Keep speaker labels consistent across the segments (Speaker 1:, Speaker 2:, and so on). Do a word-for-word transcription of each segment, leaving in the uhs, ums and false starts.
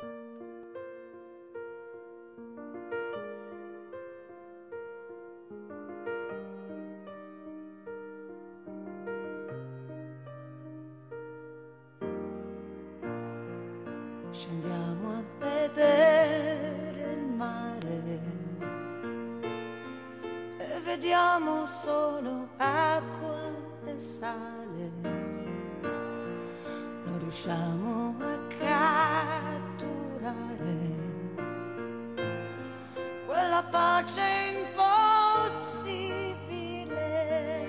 Speaker 1: Scendiamo a vedere il mare e vediamo solo acqua e sale. Non riusciamo a catturare quella pace impossibile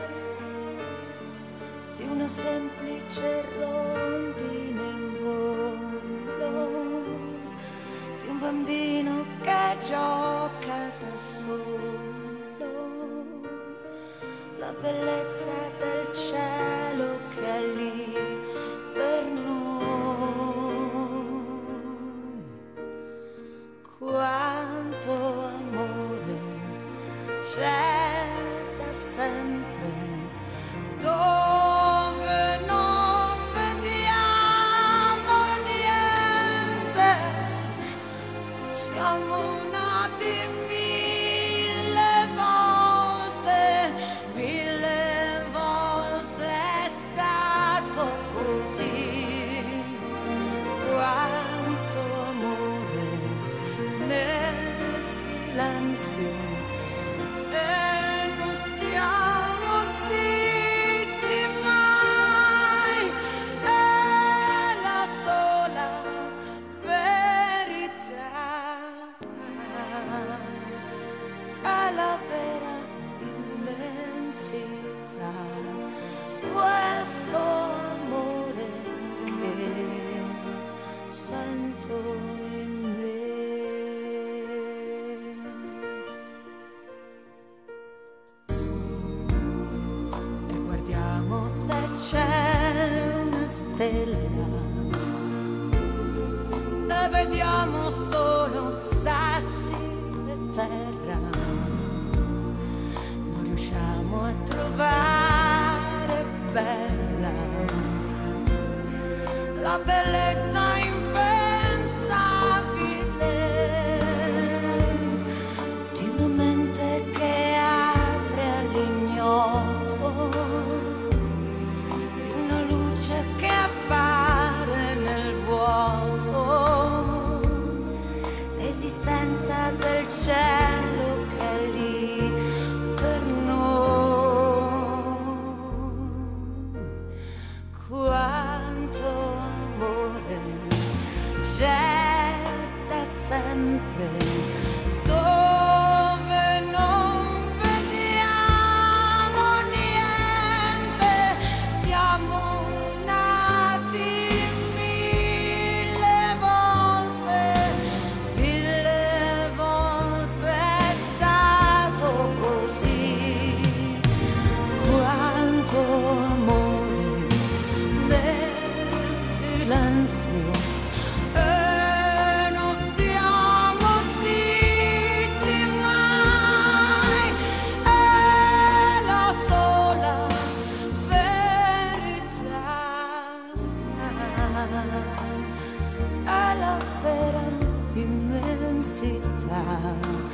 Speaker 1: di una semplice rondine in volo, di un bambino che gioca da solo, la bellezza del cielo che è lì per noi. Quanto amore c'è da sempre dove non vediamo niente. Siamo nati mille volte, mille volte è stato così. Quanto amore nel silenzio, e non stiamo zitti mai. È la sola verità, è la vera immensità, questo amore che sento in me. E guardiamo se c'è una stella e vediamo solo sassi e terra. Non riusciamo a trovare bella la bellezza impensabile di una mente che apre all'ignoto, di una luce che appare nel vuoto, l'esistenza del cielo che è lì per noi. Quanto amore c'è da sempre dove non vediamo niente. Siamo nati mille volte, mille volte è stato così. Quanto amore nel silenzio, e non stiamo zitti mai. È la sola verità, è la vera immensità.